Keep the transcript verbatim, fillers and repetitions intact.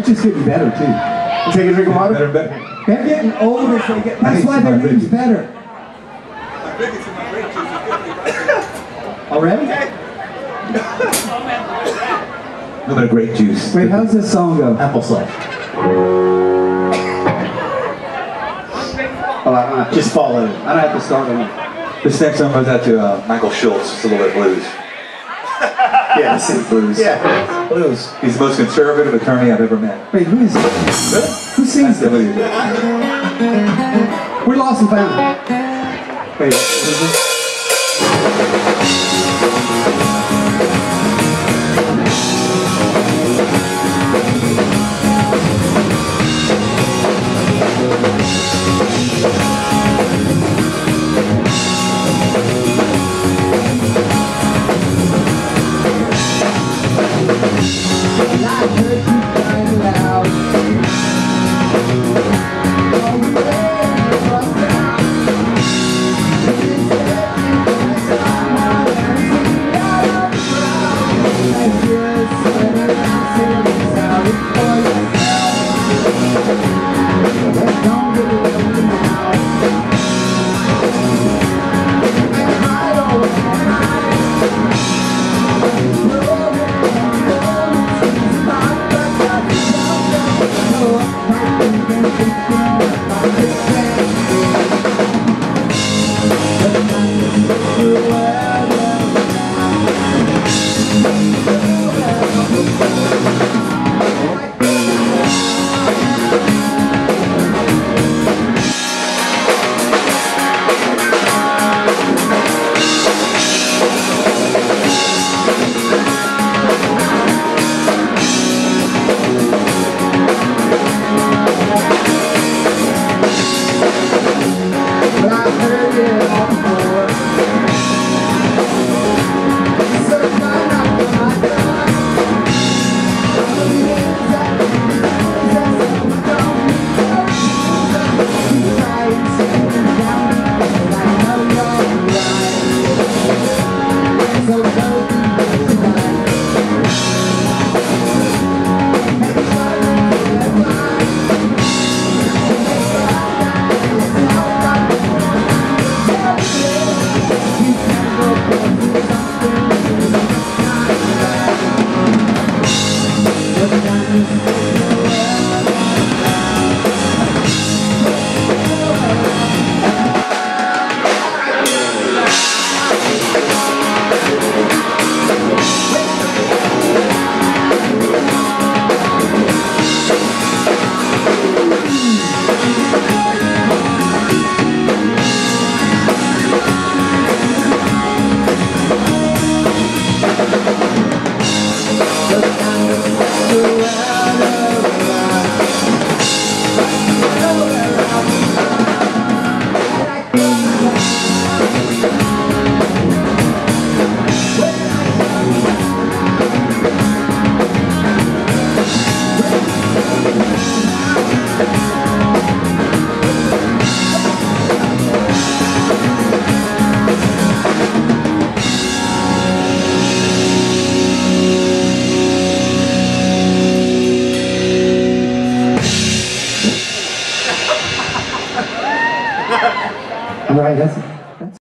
just getting better too. You take a drink of water? Better, better. They're getting older, so they get, that's why their name's better. Already? A little bit of grape juice. Wait, how's this song go? Applesauce. Oh, I, I just follow it. I don't have to start on it. This next song goes out to uh, Michael Schultz. It's a little bit of blues. Yeah, this is blues. Yeah, blues. He's the most conservative attorney I've ever met. Wait, who is this? Really? Who sings this? Really. We're lost and found. Wait, what is this? Look, I'm